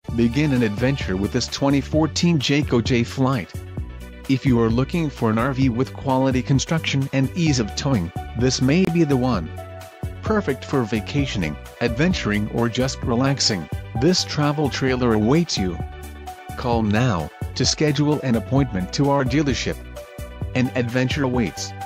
Begin an adventure with this 2014 Jayco J Flight. If you are looking for an RV with quality construction and ease of towing, this may be the one. Perfect for vacationing, adventuring or just relaxing, this travel trailer awaits you. Call now to schedule an appointment to our dealership. An adventure awaits.